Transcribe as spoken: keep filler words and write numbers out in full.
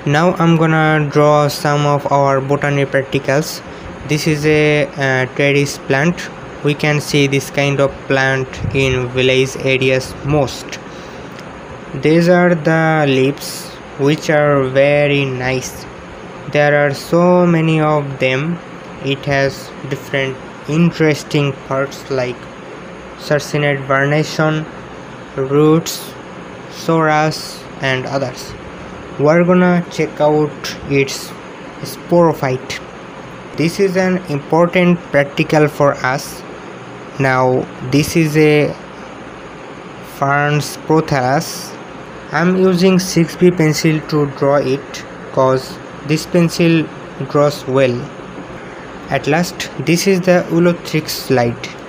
Now I'm gonna draw some of our botany practicals. This is a uh, Pteris plant. We can see this kind of plant in village areas most. These are the leaves, which are very nice. There are so many of them. It has different interesting parts like sarcinate vernation, roots, soras, and others. We're gonna check out its sporophyte. This is an important practical for us. Now this is a Farns Pteris. I'm using six B pencil to draw it cause this pencil draws well. At last, this is the Ulothrix slide.